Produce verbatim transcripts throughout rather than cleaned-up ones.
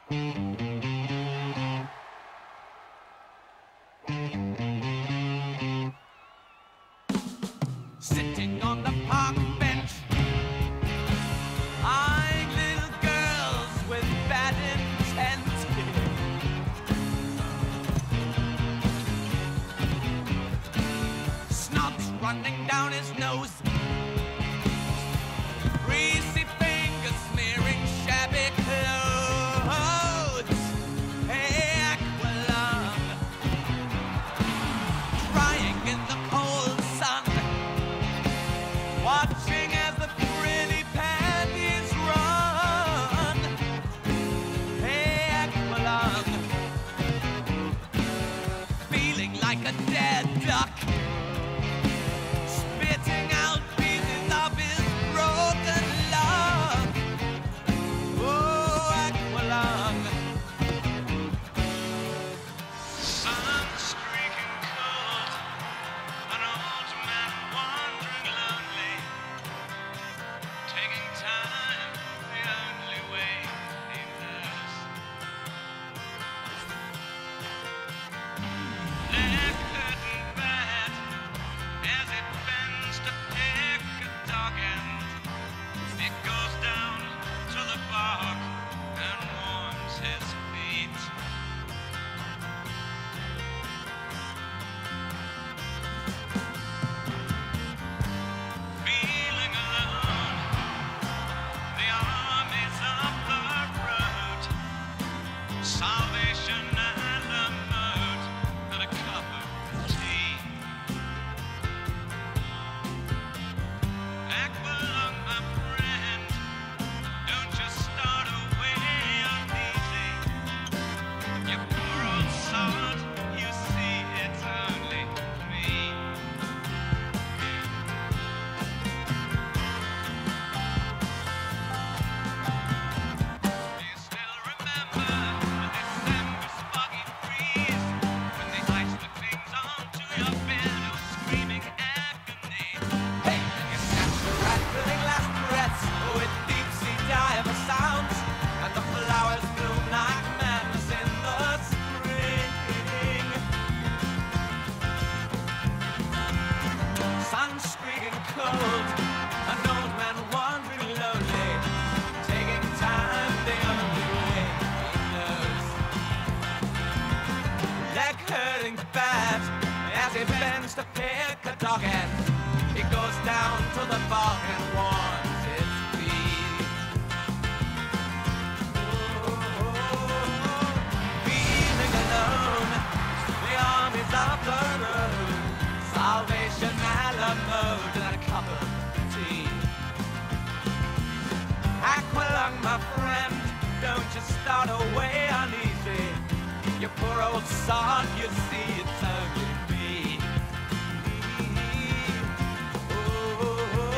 Sitting on the park bench, eyeing little girls with bad intent. Snot's running down his nose, greasy fingers smearing shabby clothes. Hey, Aqualung, crying in the cold sun, watching as the pretty panties run. Hey, Aqualung, feeling like a dead duck, spitting out pieces of his broken luck. Oh, Aqualung, sun streaking cold, an old man wandering lonely, taking time the only way he knows. Leg hurting bad as it bends to pick a dog end. It goes down to the bark and warms his feet. Feeling alone, the armies of the road, salvation and a moat and a cup of tea. Aqualung, my friend, don't just start away uneasy. You poor old sod, you see it's only me. Do you still remember the December foggy breeze, when the ice that clings onto your bed was screaming agony? Hey, and you snatch the rattling last breaths with deep-sea diver sounds, and the flowers bloom like madness in the spring. Sun streaking cold, an old man wandering lonely, taking time the only way he knows. Leg hurting bad as he bends to pick a dog end. He goes down to the bark and warms his feet. Feeling alone, the armies of the road, salvation and a mode and a cup of tea. Aqualung, my friend, don't you start away uneasy. You poor old sod, you see it's only me. Oh, oh, oh,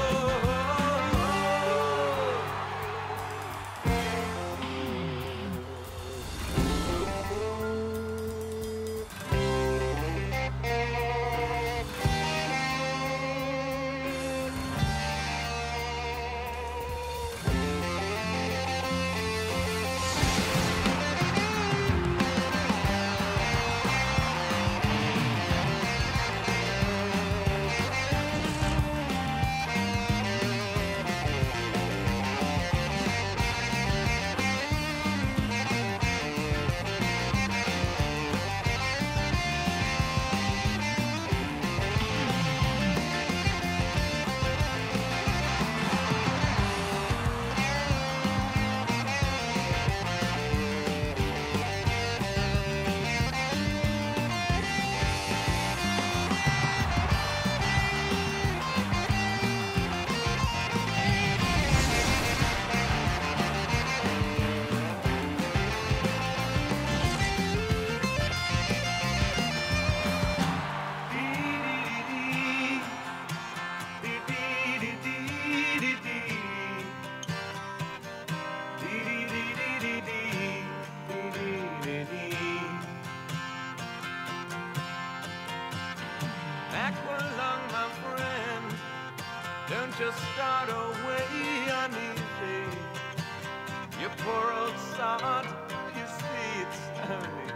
Aqualung, my friend, don't just start away uneasy. You poor old sod, you It's only